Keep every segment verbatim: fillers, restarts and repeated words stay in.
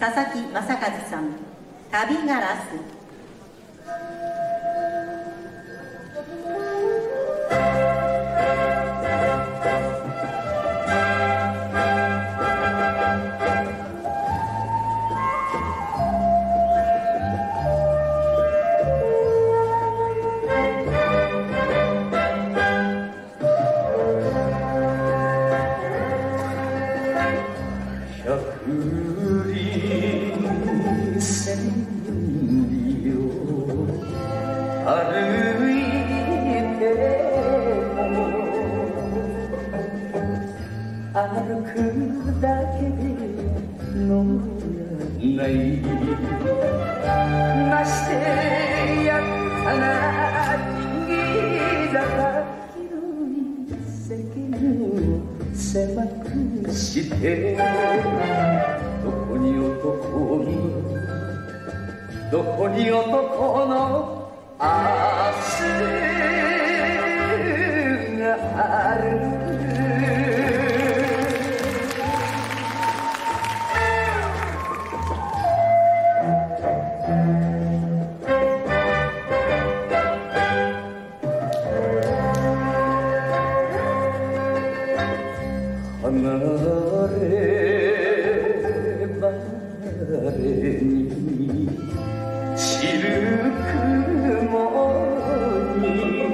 佐々木正和さん、旅ガラス。 どこに男の明日がある。離れ離れに散る雲に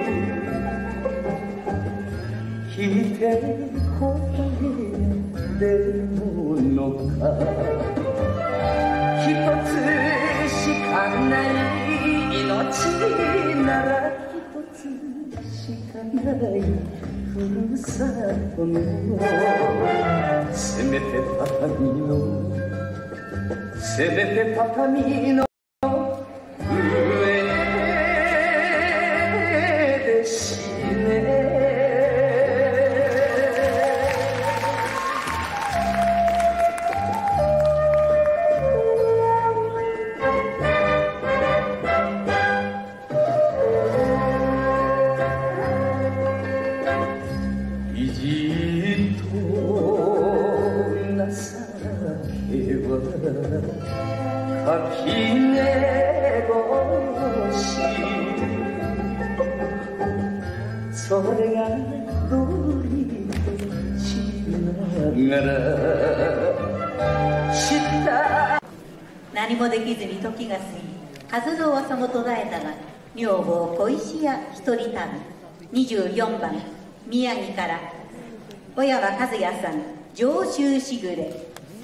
聞いて答え出るものか。一つしかない命なら一つしかないふるさとのせめて畳のせめて畳の何もできずに時が過ぎ、活動はさも途絶えたが、女房小石屋一人旅。にじゅうよんばん、宮城から小山和也さん、上州しぐれ。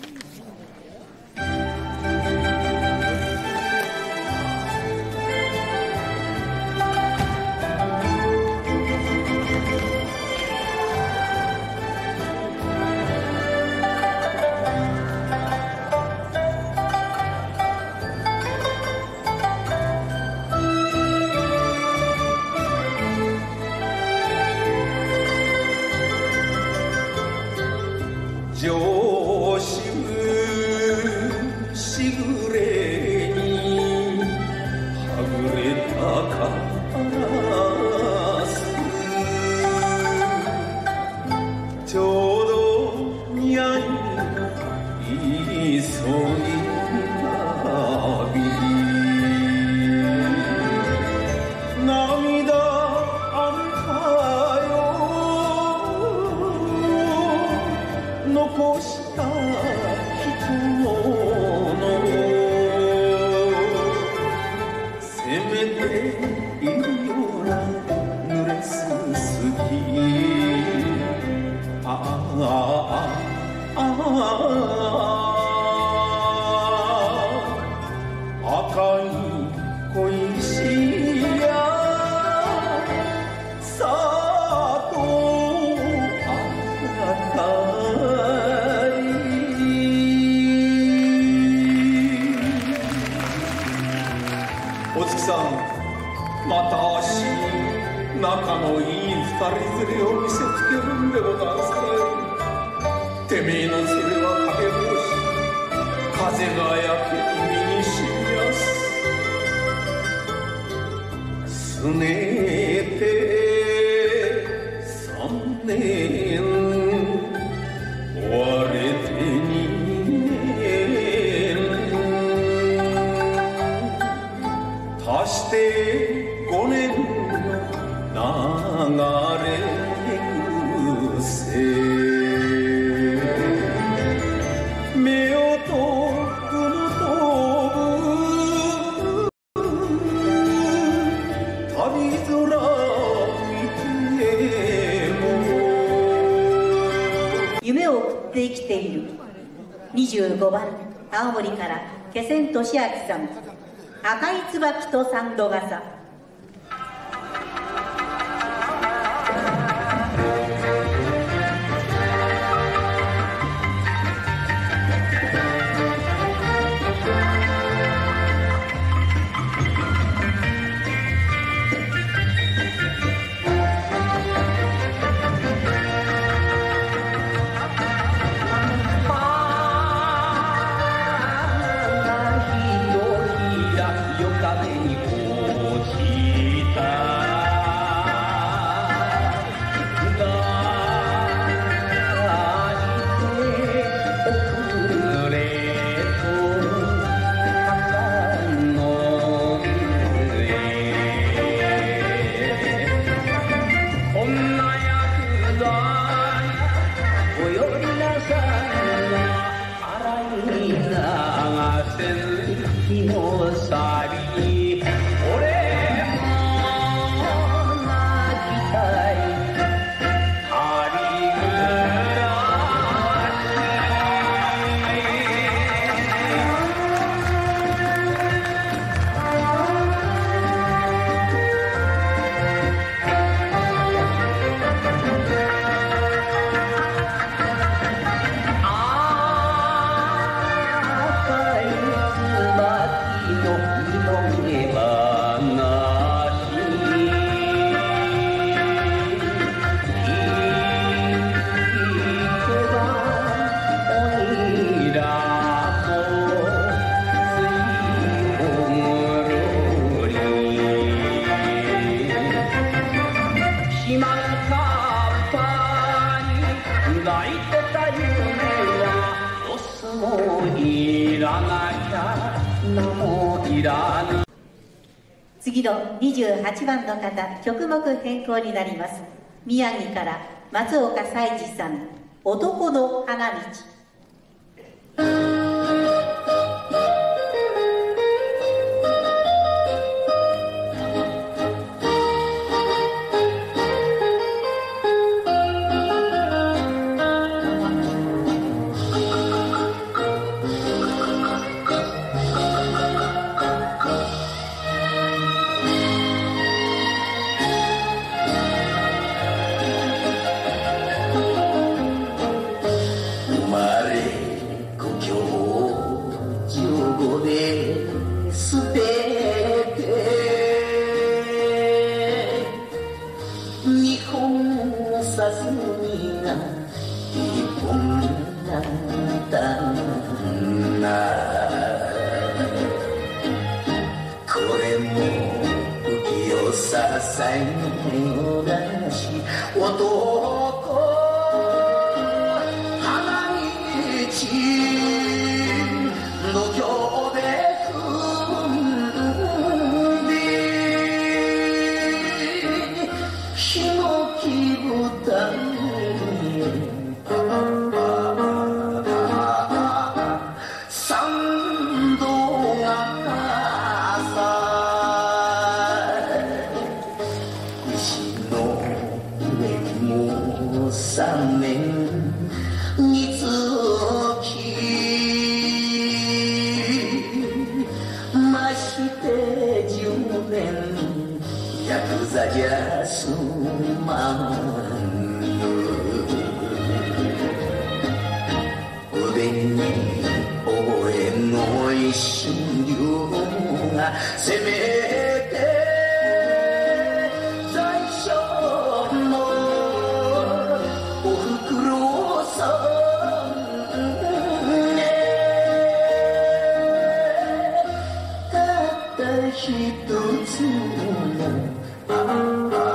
上州しぐれにはぐれたカラス、ちょうど似合い急ぎ旅、涙あんたよ残した人のせめていいような濡れすすき、ああああ赤い小石やさとお月さん、また足に仲のいい二人連れを見せつけるんでござんすね。てめえの連れは影帽子、風がやけに身にしみやす。すねて三年追われて二年してごねんの流れ癖目をと雲飛ぶ旅空見ても夢を送って生きているにじゅうごばん青森から気仙俊明さん、赤い椿と三度笠。次のにじゅうはちばんの方、曲目変更になります。宮城から松岡才二さん、男の花道。 一つの